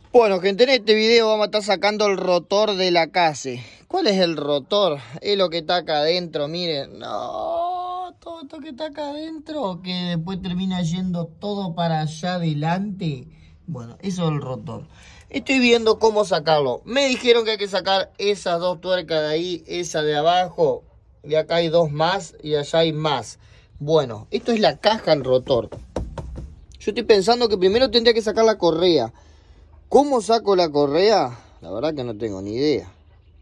Bueno, gente, en este video vamos a estar sacando el rotor de la casa. ¿Cuál es el rotor? Es lo que está acá adentro, miren. No, todo esto que está acá adentro, que después termina yendo todo para allá adelante. Bueno, eso es el rotor. Estoy viendo cómo sacarlo. Me dijeron que hay que sacar esas dos tuercas de ahí, esa de abajo. Y acá hay dos más y allá hay más. Bueno, esto es la caja del rotor. Yo estoy pensando que primero tendría que sacar la correa. ¿Cómo saco la correa? La verdad que no tengo ni idea.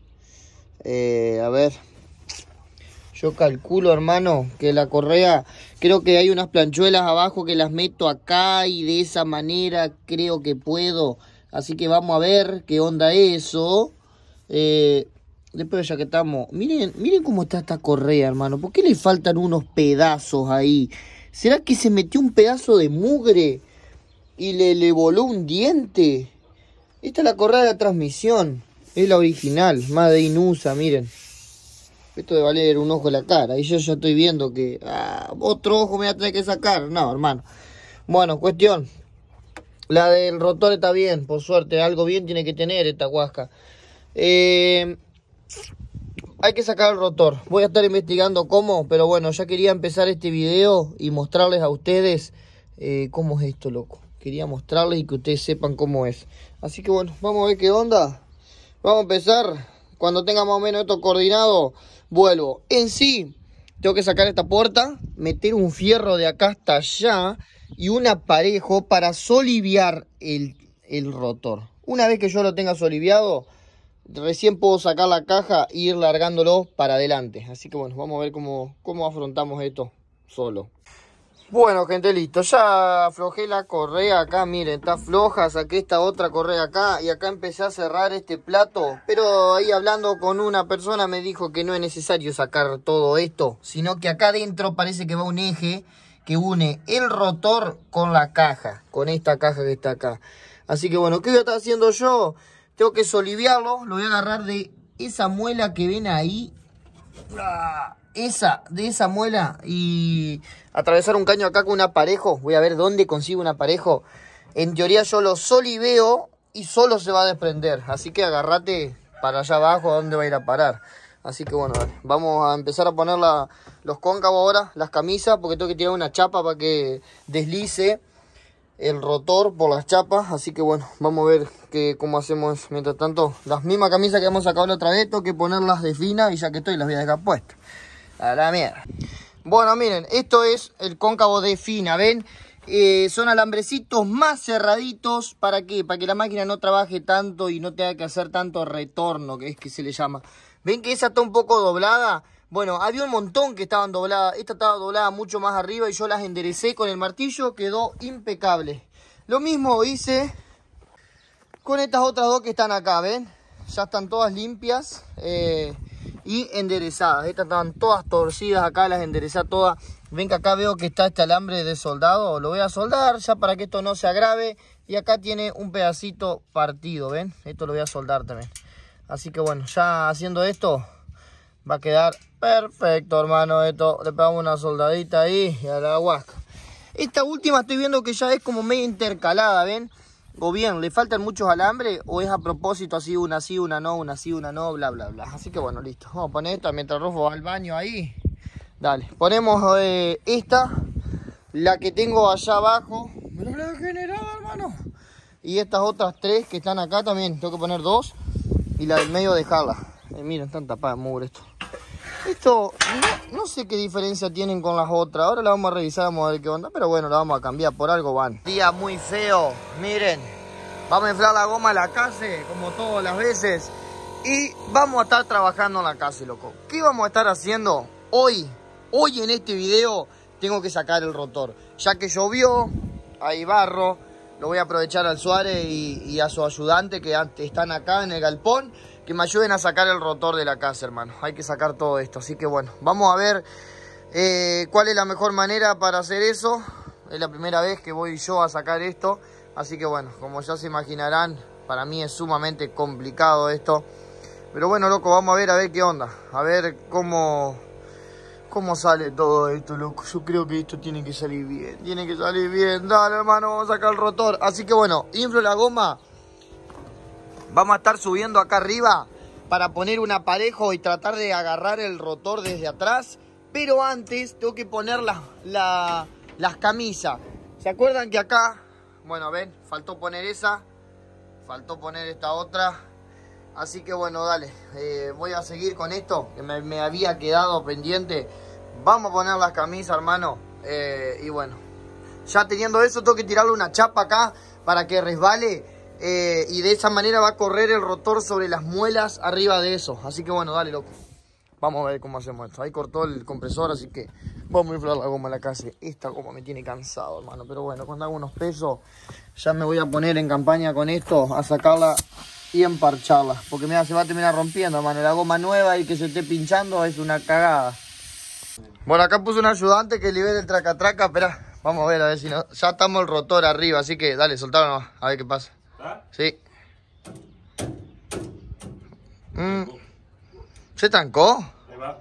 A ver. Yo calculo, hermano, que la correa... Creo que hay unas planchuelas abajo que las meto acá y de esa manera creo que puedo. Así que vamos a ver qué onda eso. Después ya que estamos... Miren cómo está esta correa, hermano. ¿Por qué le faltan unos pedazos ahí? ¿Será que se metió un pedazo de mugre y le voló un diente? Esta es la correa de la transmisión. Es la original, Made in USA, miren. Esto de valer un ojo en la cara. Y yo ya estoy viendo que... otro ojo me voy a tener que sacar. No, hermano. Bueno, cuestión. La del rotor está bien, por suerte. Algo bien tiene que tener esta guasca. Hay que sacar el rotor. Voy a estar investigando cómo. Pero bueno, ya quería empezar este video y mostrarles a ustedes cómo es esto, loco. Quería mostrarles y que ustedes sepan cómo es. Así que bueno, vamos a ver qué onda. Vamos a empezar. Cuando tenga más o menos esto coordinado, vuelvo. En sí, tengo que sacar esta puerta, meter un fierro de acá hasta allá y un aparejo para soliviar el rotor. Una vez que yo lo tenga soliviado, recién puedo sacar la caja e ir largándolo para adelante. Así que bueno, vamos a ver cómo afrontamos esto solo. Bueno, gente, listo. Ya aflojé la correa acá, miren, está floja. Saqué esta otra correa acá y acá empecé a cerrar este plato. Pero ahí hablando con una persona me dijo que no es necesario sacar todo esto, sino que acá adentro parece que va un eje que une el rotor con la caja, con esta caja que está acá. Así que bueno, ¿qué voy a estar haciendo yo? Tengo que soliviarlo, lo voy a agarrar de esa muela que ven ahí. De esa muela y atravesar un caño acá con un aparejo. Voy a ver dónde consigo un aparejo. En teoría yo lo soliveo y solo se va a desprender. Así que agárrate para allá abajo a donde va a ir a parar. Así que bueno, vamos a empezar a poner los cóncavos ahora, las camisas, porque tengo que tirar una chapa para que deslice el rotor por las chapas. Así que bueno, vamos a ver cómo hacemos. Mientras tanto, las mismas camisas que hemos sacado la otra vez, tengo que ponerlas de fina y ya que estoy las voy a dejar puestas. A la mierda. Bueno, miren, esto es el cóncavo de fina, ¿ven? Son alambrecitos más cerraditos. ¿Para qué? Para que la máquina no trabaje tanto y no tenga que hacer tanto retorno, que es que se le llama. ¿Ven que esa está un poco doblada? Bueno, había un montón que estaban dobladas. Esta estaba doblada mucho más arriba y yo las enderecé con el martillo. Quedó impecable. Lo mismo hice con estas otras dos que están acá, ¿ven? Ya están todas limpias y enderezadas. Estas estaban todas torcidas acá, las enderezé todas. Ven que acá veo que está este alambre de soldado. Lo voy a soldar ya para que esto no se agrave. Y acá tiene un pedacito partido, ¿ven? Esto lo voy a soldar también. Así que bueno, ya haciendo esto va a quedar perfecto, hermano. Esto le pegamos una soldadita ahí y a la guasca. Esta última estoy viendo que ya es como medio intercalada, ¿ven? O bien, le faltan muchos alambres o es a propósito así, una sí, una no, una sí, una no, bla, bla, bla. Así que bueno, listo. Vamos a poner esta mientras Rofo va al baño ahí. Dale, ponemos esta, la que tengo allá abajo. Me la he generado, hermano. Y estas otras tres que están acá también. Tengo que poner dos y la del medio dejarla. Miren, están tapadas de mugre esto. Esto, no sé qué diferencia tienen con las otras. Ahora la vamos a revisar, vamos a ver qué onda. Pero bueno, la vamos a cambiar, por algo van. Día muy feo, miren. Vamos a inflar la goma de la casa, como todas las veces. Y vamos a estar trabajando en la casa, loco. ¿Qué vamos a estar haciendo hoy? Hoy en este video tengo que sacar el rotor. Ya que llovió, hay barro. Lo voy a aprovechar al Suárez y a su ayudante que están acá en el galpón. Que me ayuden a sacar el rotor de la casa, hermano. Hay que sacar todo esto. Así que bueno, vamos a ver cuál es la mejor manera para hacer eso. Es la primera vez que voy yo a sacar esto. Así que bueno, como ya se imaginarán, para mí es sumamente complicado esto. Pero bueno, loco, vamos a ver qué onda. A ver cómo sale todo esto, loco. Yo creo que esto tiene que salir bien. Tiene que salir bien. Dale, hermano, vamos a sacar el rotor. Así que bueno, inflo la goma. Vamos a estar subiendo acá arriba para poner un aparejo y tratar de agarrar el rotor desde atrás. Pero antes tengo que poner las camisas. ¿Se acuerdan que acá? Bueno, ven, faltó poner esa. Faltó poner esta otra. Así que bueno, dale. Voy a seguir con esto que me había quedado pendiente. Vamos a poner las camisas, hermano. Y bueno, ya teniendo eso, tengo que tirarle una chapa acá para que resbale. Y de esa manera va a correr el rotor sobre las muelas arriba de eso. Así que bueno, dale, loco. Vamos a ver cómo hacemos esto. Ahí cortó el compresor, así que vamos a inflar la goma en la casa. Esta goma me tiene cansado, hermano. Pero bueno, cuando hago unos pesos, ya me voy a poner en campaña con esto, a sacarla y emparcharla. Porque mira, se va a terminar rompiendo, hermano. La goma nueva y que se esté pinchando es una cagada. Bueno, acá puse un ayudante que libere el traca-traca. Espera, vamos a ver si no. Ya estamos el rotor arriba, así que dale, soltalo nomás. A ver qué pasa. ¿Ah? Sí. ¿Se trancó? Ahí va.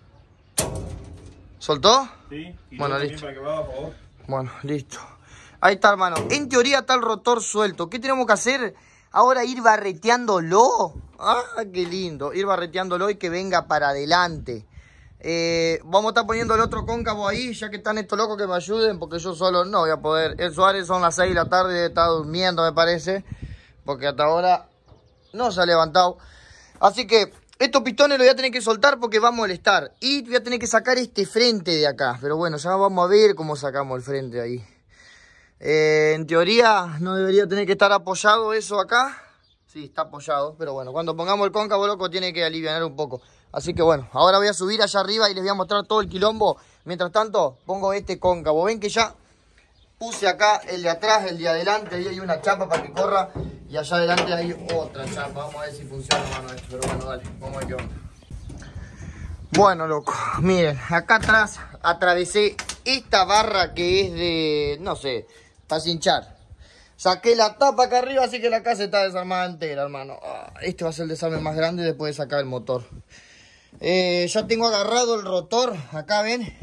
¿Soltó? Sí. Y bueno, listo. Para que vaya, por favor. Bueno, listo. Ahí está, hermano. En teoría está el rotor suelto. ¿Qué tenemos que hacer? Ahora ir barreteándolo. Ah, qué lindo. Ir barreteándolo y que venga para adelante. Vamos a estar poniendo el otro cóncavo ahí, ya que están estos locos que me ayuden, porque yo solo no voy a poder. El Suárez son las 6 de la tarde, está durmiendo, me parece, porque hasta ahora no se ha levantado. Así que estos pistones los voy a tener que soltar porque va a molestar. Y voy a tener que sacar este frente de acá. Pero bueno, ya vamos a ver cómo sacamos el frente ahí. En teoría no debería tener que estar apoyado eso acá. Sí, está apoyado, pero bueno, cuando pongamos el cóncavo, loco, tiene que aliviar un poco. Así que bueno, ahora voy a subir allá arriba y les voy a mostrar todo el quilombo. Mientras tanto, pongo este cóncavo. Ven que ya puse acá el de atrás, el de adelante. Ahí hay una chapa para que corra. Y allá adelante hay otra chapa. Vamos a ver si funciona, mano, esto. Pero bueno, dale, vamos a ver qué onda. Bueno, loco, miren, acá atrás atravesé esta barra que es de, no sé, para cinchar. Saqué la tapa acá arriba, así que la casa está desarmada entera, hermano. Este va a ser el desarme más grande después de sacar el motor. Ya tengo agarrado el rotor, acá ven.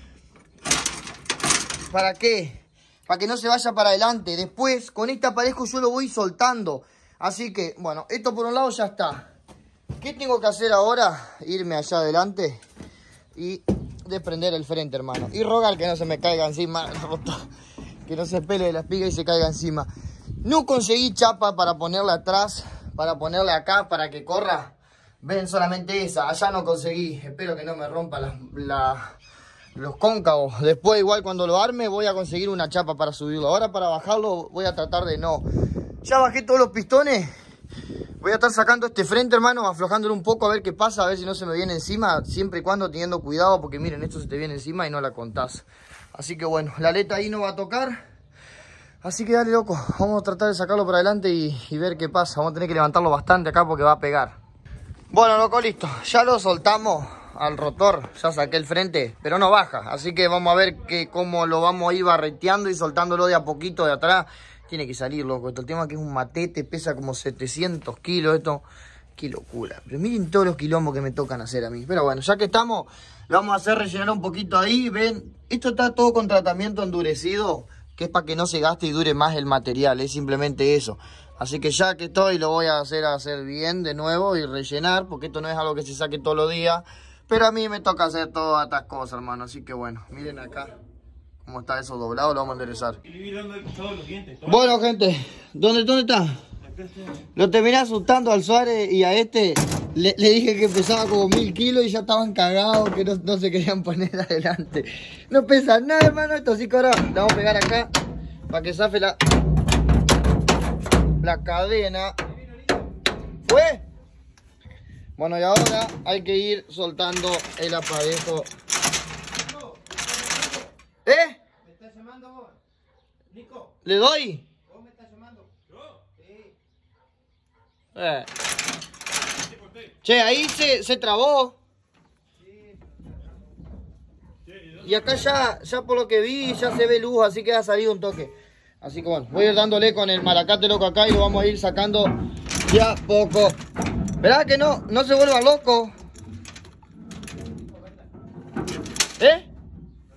¿Para qué? Para que no se vaya para adelante. Después, con este aparejo yo lo voy soltando. Así que, bueno, esto por un lado ya está. ¿Qué tengo que hacer ahora? Irme allá adelante y desprender el frente, hermano. Y rogar que no se me caiga encima el rotor. Que no se pele de la espiga y se caiga encima. No conseguí chapa para ponerla atrás, para ponerle acá, para que corra. Ven, solamente esa. Allá no conseguí. Espero que no me rompa los cóncavos. Después, igual cuando lo arme, voy a conseguir una chapa para subirlo. Ahora para bajarlo voy a tratar de no. Ya bajé todos los pistones. Voy a estar sacando este frente, hermano, aflojándolo un poco a ver qué pasa, a ver si no se me viene encima. Siempre y cuando teniendo cuidado, porque miren, esto se te viene encima y no la contás. Así que bueno, la aleta ahí no va a tocar. Así que dale, loco, vamos a tratar de sacarlo para adelante y ver qué pasa. Vamos a tener que levantarlo bastante acá porque va a pegar. Bueno, loco, listo. Ya lo soltamos al rotor, ya saqué el frente, pero no baja. Así que vamos a ver cómo lo vamos a ir barreteando y soltándolo de a poquito de atrás. Tiene que salir, loco. Esto, el tema es que es un matete, pesa como 700 kilos esto. Qué locura. Pero miren todos los quilombos que me tocan hacer a mí. Pero bueno, ya que estamos, lo vamos a hacer rellenar un poquito ahí. Ven, esto está todo con tratamiento endurecido, que es para que no se gaste y dure más el material. Es simplemente eso. Así que ya que estoy, lo voy a hacer bien de nuevo y rellenar, porque esto no es algo que se saque todos los días. Pero a mí me toca hacer todas estas cosas, hermano. Así que bueno, miren acá cómo está eso doblado, lo vamos a enderezar. Bueno, gente, ¿dónde está? Lo terminé asustando al Suárez y a este le dije que pesaba como 1000 kilos y ya estaban cagados, que no se querían poner adelante. No pesa nada, hermano, esto sí que ahora le vamos a pegar acá para que zafe la cadena. ¿Fue? Bueno, y ahora hay que ir soltando el aparejo. ¿Eh? ¿Me estás llamando vos? Nico. ¿Le doy? ¿Vos me estás llamando? ¿Yo? Sí. Che, ahí se trabó. Sí. Y acá ya por lo que vi, ya se ve luz, así que ha salido un toque. Así que bueno, voy a ir dándole con el malacate, loco, acá y lo vamos a ir sacando de a poco. ¿Verdad que no se vuelva loco? ¿Eh?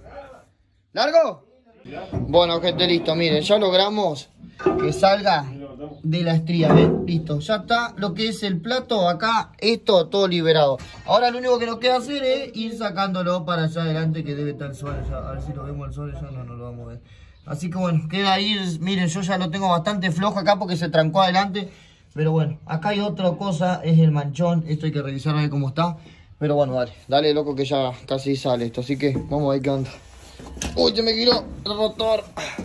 ¿Largo? Bueno, gente, listo, miren, ya logramos que salga de la estría, ¿ven? Listo, ya está lo que es el plato acá, esto todo liberado. Ahora lo único que nos queda hacer es ir sacándolo para allá adelante, que debe estar el sol ya. A ver si lo vemos el sol ya, no lo vamos a ver. Así que bueno, queda ahí, miren, yo ya lo tengo bastante flojo acá porque se trancó adelante. Pero bueno, acá hay otra cosa, es el manchón, esto hay que revisar a ver cómo está. Pero bueno, dale loco que ya casi sale esto, así que vamos a ver qué onda. Uy, se me giró el rotor.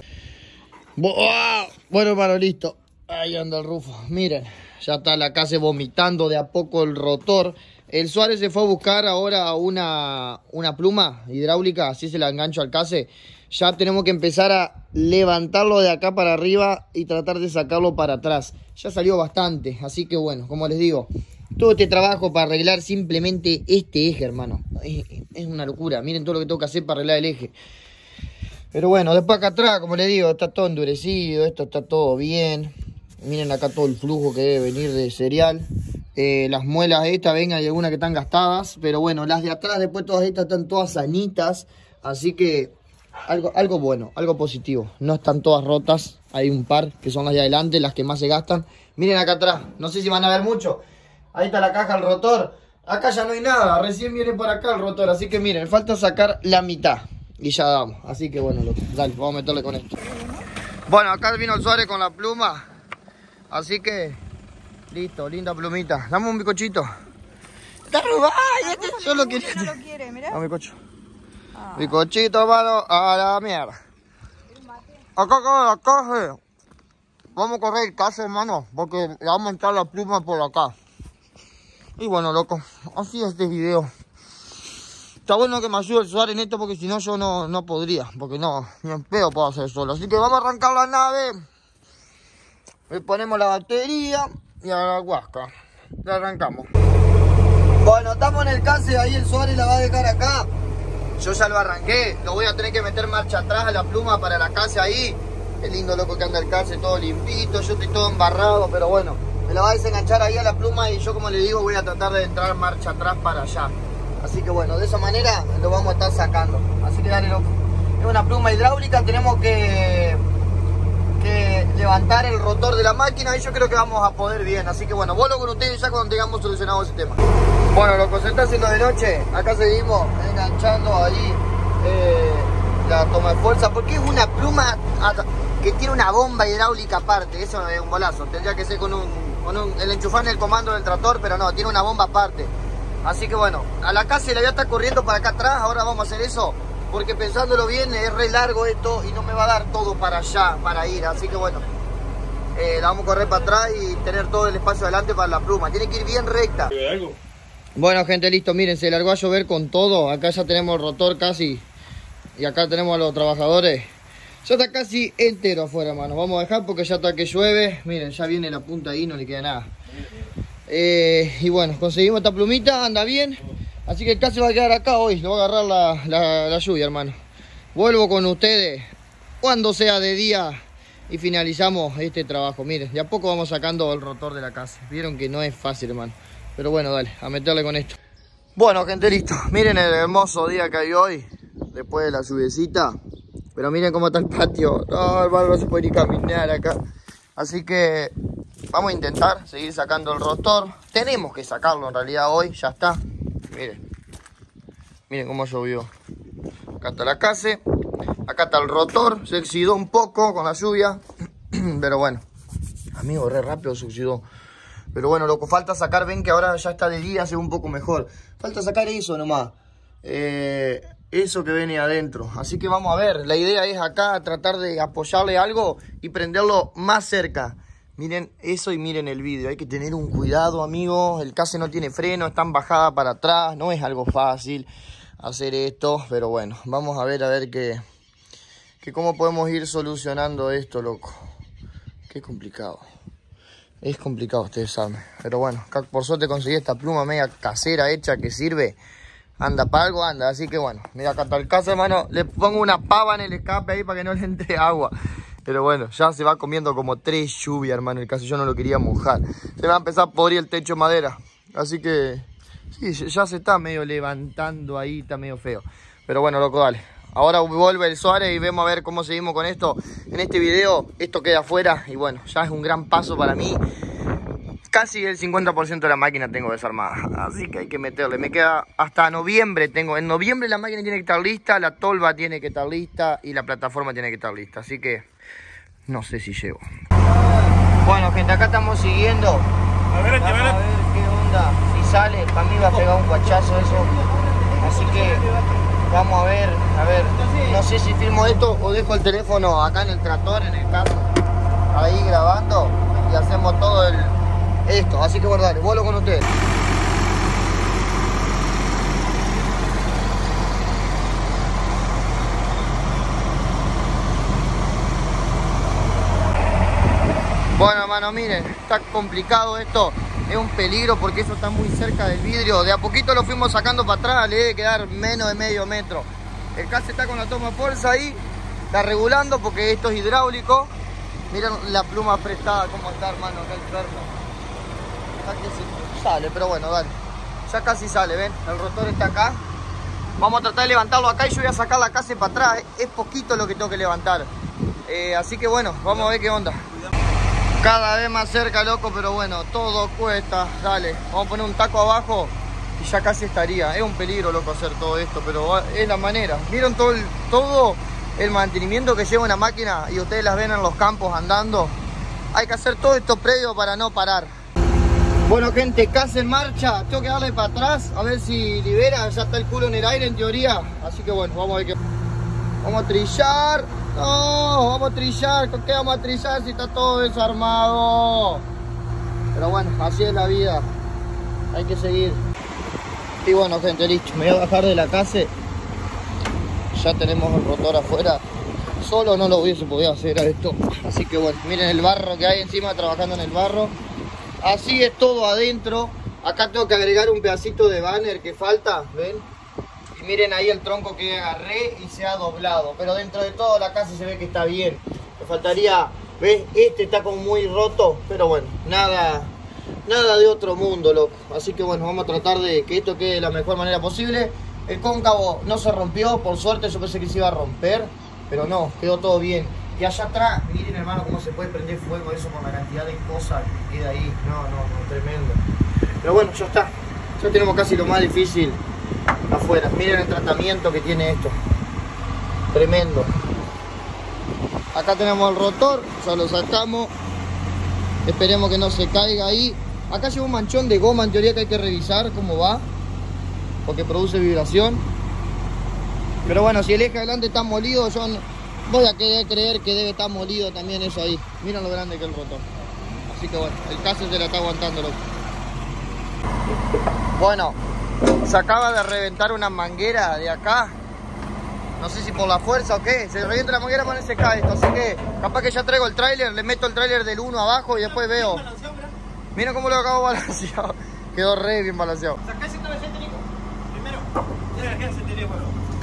Bueno, hermano, listo. Ahí anda el Rufo. Miren, ya está la casa vomitando de a poco el rotor. El Suárez se fue a buscar ahora una pluma hidráulica, así se la engancho al case. Ya tenemos que empezar a levantarlo de acá para arriba y tratar de sacarlo para atrás. Ya salió bastante, así que bueno, como les digo, todo este trabajo para arreglar simplemente este eje, hermano. Es una locura, miren todo lo que tengo que hacer para arreglar el eje. Pero bueno, después acá atrás, como les digo, está todo endurecido, esto está todo bien. Miren acá todo el flujo que debe venir de cereal. Las muelas estas, ven, hay algunas que están gastadas. Pero bueno, las de atrás, después todas estas están todas sanitas. Así que algo bueno, algo positivo. No están todas rotas, hay un par que son las de adelante, las que más se gastan. Miren acá atrás, no sé si van a ver mucho. Ahí está la caja, el rotor. Acá ya no hay nada, recién viene por acá el rotor. Así que miren, falta sacar la mitad. Y ya damos, así que bueno, loco, dale, vamos a meterle con esto. Bueno, acá vino el Suárez con la pluma. Así que, listo, linda plumita. Dame un bicochito. Está robado, yo lo quería. No lo quiere, mirá. Dame bicocho. Bicochito, mano, a la mierda. Acá, vamos a correr el caso, hermano, porque le vamos a entrar la pluma por acá. Y bueno, loco, así es este video. Está bueno que me ayude el Suárez en esto porque si no yo no podría. Porque no, ni en pedo puedo hacer solo. Así que vamos a arrancar la nave. Le ponemos la batería y a la guasca. La arrancamos. Bueno, estamos en el case, ahí el Suárez la va a dejar acá. Yo ya lo arranqué. Lo voy a tener que meter marcha atrás a la pluma para la casa ahí. Qué lindo loco que anda el case, todo limpito. Yo estoy todo embarrado, pero bueno. Me la va a desenganchar ahí a la pluma y yo, como le digo, voy a tratar de entrar marcha atrás para allá. Así que bueno, de esa manera lo vamos a estar sacando. Así que dale, loco. Es una pluma hidráulica, tenemos que levantar el rotor de la máquina y yo creo que vamos a poder bien. Así que bueno, vuelvo con ustedes ya cuando tengamos solucionado ese tema. Bueno, loco, se está haciendo de noche. Acá seguimos enganchando ahí la toma de fuerza. Porque es una pluma que tiene una bomba hidráulica aparte. Eso es un bolazo. Tendría que ser con el enchufar en el comando del tractor, pero no, tiene una bomba aparte. Así que bueno, a la casa le voy a estar corriendo para acá atrás. Ahora vamos a hacer eso, porque pensándolo bien es re largo esto y no me va a dar todo para allá, para ir. Así que bueno, la vamos a correr para atrás y tener todo el espacio adelante para la pluma. Tiene que ir bien recta. Bueno, gente, listo, miren, se largó a llover con todo. Acá ya tenemos el rotor casi y acá tenemos a los trabajadores. Ya está casi entero afuera, hermano. Vamos a dejar porque ya está que llueve. Miren, ya viene la punta ahí, no le queda nada. Y bueno, conseguimos esta plumita, anda bien. Así que casi va a quedar acá hoy. Le voy a agarrar la lluvia, hermano. Vuelvo con ustedes cuando sea de día y finalizamos este trabajo. Miren, de a poco vamos sacando el rotor de la casa. Vieron que no es fácil, hermano. Pero bueno, dale, a meterle con esto. Bueno, gente, listo. Miren el hermoso día que hay hoy, después de la lluviecita. Pero miren cómo está el patio. No, hermano, no se puede ni caminar acá. Así que vamos a intentar seguir sacando el rotor. Tenemos que sacarlo en realidad hoy, ya está. Miren, miren cómo llovió. Acá está la casa, acá está el rotor. Se oxidó un poco con la lluvia, pero bueno, amigo, re rápido se oxidó. Pero bueno, loco, falta sacar, ven que ahora ya está de día, se ve un poco mejor. Falta sacar eso nomás, eso que viene adentro. Así que vamos a ver, la idea es acá tratar de apoyarle algo y prenderlo más cerca. Miren eso y miren el vídeo, hay que tener un cuidado, amigos. El case no tiene freno, está en bajada para atrás, no es algo fácil hacer esto. Pero bueno, vamos a ver que cómo podemos ir solucionando esto, loco. Qué complicado. Es complicado, ustedes saben. Pero bueno, por suerte conseguí esta pluma media casera hecha que sirve. Anda para algo, anda. Así que bueno, mira acá está el case, hermano. Le pongo una pava en el escape ahí para que no le entre agua. Pero bueno, ya se va comiendo como 3 lluvias, hermano. El caso yo no lo quería mojar. Se va a empezar a podrir el techo de madera. Así que sí, ya se está medio levantando ahí, está medio feo. Pero bueno, loco, dale. ahora vuelve el Suárez y vemos a ver cómo seguimos con esto. En este video, esto queda afuera y bueno, ya es un gran paso para mí. Casi el 50% de la máquina tengo desarmada, así que hay que meterle. Me queda hasta noviembre, en noviembre la máquina tiene que estar lista, la tolva tiene que estar lista y la plataforma tiene que estar lista, así que no sé si llego. Bueno, gente, acá estamos siguiendo. Vamos a ver qué onda, si sale, para mí va a pegar un guachazo eso, así que vamos a ver, no sé si filmo esto o dejo el teléfono acá en el tractor, en el carro, ahí grabando y hacemos todo esto, así que bueno, dale, vuelo con ustedes. Bueno, hermano, miren, está complicado esto, es un peligro porque eso está muy cerca del vidrio. De a poquito lo fuimos sacando para atrás, le debe quedar menos de medio metro. El case está con la toma fuerza ahí, está regulando porque esto es hidráulico. Miren la pluma prestada, cómo está, hermano, acá el perno. Que sale, pero bueno, dale, ya casi sale, ven, el rotor está acá. Vamos a tratar de levantarlo acá y yo voy a sacar la case para atrás, es poquito lo que tengo que levantar, así que bueno, vamos a ver qué onda. Cada vez más cerca, loco, pero bueno, todo cuesta, dale, vamos a poner un taco abajo y ya casi estaría. Es un peligro, loco, hacer todo esto, pero es la manera. ¿Vieron todo el mantenimiento que lleva una máquina y ustedes las ven en los campos andando? Hay que hacer todo esto previo para no parar. Bueno, gente, casi en marcha. Tengo que darle para atrás a ver si libera. Ya está el culo en el aire en teoría. Así que bueno, vamos a ver qué. Vamos a trillar. No, vamos a trillar. ¿Con qué vamos a trillar si está todo desarmado? Pero bueno, así es la vida. Hay que seguir. Y bueno, gente, listo. Me voy a bajar de la casa. Ya tenemos el rotor afuera. Solo no lo hubiese podido hacer a esto. Así que bueno, miren el barro que hay encima, trabajando en el barro. Así es todo adentro. Acá tengo que agregar un pedacito de banner que falta, ¿ven? Y miren ahí el tronco que agarré y se ha doblado. Pero dentro de todo la casa se ve que está bien. Me faltaría, ¿ves? Este está como muy roto, pero bueno, nada de otro mundo, loco. Así que bueno, vamos a tratar de que esto quede de la mejor manera posible. El cóncavo no se rompió, por suerte. Yo pensé que se iba a romper, pero no, quedó todo bien. Y allá atrás, miren, hermano, cómo se puede prender fuego eso con la cantidad de cosas que queda ahí. No, tremendo. Pero bueno, ya está. Ya tenemos casi lo más difícil afuera. Miren el tratamiento que tiene esto. Tremendo. Acá tenemos el rotor, ya lo sacamos. Esperemos que no se caiga ahí. Acá lleva un manchón de goma, en teoría, que hay que revisar cómo va, porque produce vibración. Pero bueno, si el eje adelante está molido, yo voy a querer creer que debe estar molido también eso ahí. Miren lo grande que es el rotor. Así que bueno, el caso se la está aguantando, loco. Bueno, se acaba de reventar una manguera de acá. No sé si por la fuerza o qué. Se revienta la manguera, para se cae esto. Así que capaz que ya traigo el tráiler, le meto el tráiler del 1 abajo y después veo. Miren cómo lo acabo balanceado. Quedó re bien balanceado. Sacá ese cabezete, Nico. Primero. Ya queda ese teléfono.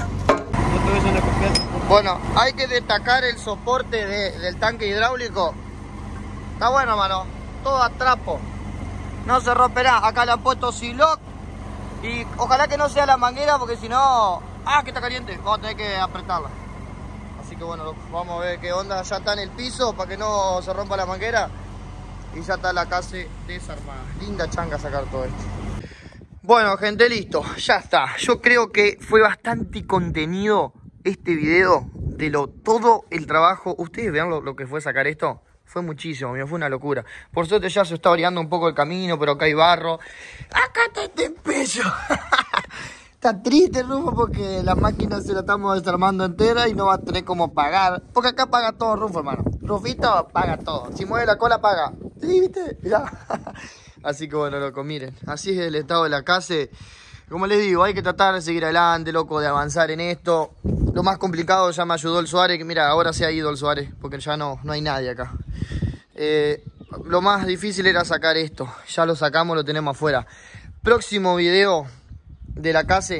Bueno, hay que destacar el soporte del tanque hidráulico. Está bueno, mano. Todo a trapo. No se romperá. Acá le han puesto Siloc. Y ojalá que no sea la manguera, porque si no... ¡Ah, que está caliente! Vamos a tener que apretarla. Así que bueno, vamos a ver qué onda. Ya está en el piso para que no se rompa la manguera. Y ya está la casa desarmada. Linda changa sacar todo esto. Bueno, gente, listo. Ya está. Yo creo que fue bastante contenido este video de todo el trabajo. Ustedes vean lo que fue sacar esto. Fue muchísimo, fue una locura. Por suerte ya se está oreando un poco el camino, pero acá hay barro. Acá está este pecho. Está triste, Rufo, porque la máquina se la estamos desarmando entera y no va a tener cómo pagar. Porque acá paga todo, Rufo, hermano. Rufito paga todo. Si mueve la cola, paga. ¿Sí, viste? Mirá. Así que bueno, loco, miren. Así es el estado de la casa. Como les digo, hay que tratar de seguir adelante, loco, de avanzar en esto. Lo más complicado ya me ayudó el Suárez, que mira, ahora se ha ido el Suárez, porque ya no hay nadie acá. Lo más difícil era sacar esto. Ya lo sacamos, lo tenemos afuera. Próximo video de la casa.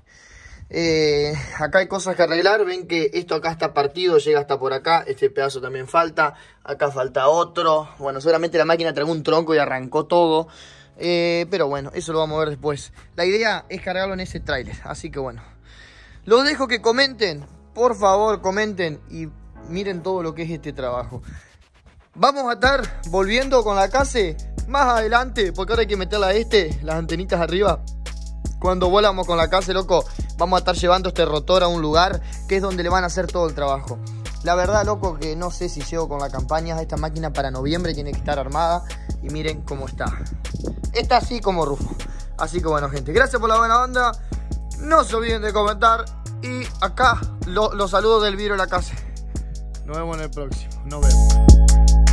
Acá hay cosas que arreglar. Ven que esto acá está partido, llega hasta por acá. Este pedazo también falta. Acá falta otro. Bueno, seguramente la máquina tragó un tronco y arrancó todo. Pero bueno, eso lo vamos a ver después. La idea es cargarlo en ese tráiler. Así que bueno, los dejo que comenten por favor, comenten y miren todo lo que es este trabajo. Vamos a estar volviendo con la case más adelante, porque ahora hay que meterle las antenitas arriba. Cuando volamos con la case, loco, vamos a estar llevando este rotor a un lugar que es donde le van a hacer todo el trabajo. La verdad, loco, que no sé si llego con la campaña. Esta máquina para noviembre tiene que estar armada. Y miren cómo está. Está así como Rufo. Así que bueno, gente, gracias por la buena onda. No se olviden de comentar. Y acá los saludos del vidrio de la casa. Nos vemos en el próximo. Nos vemos.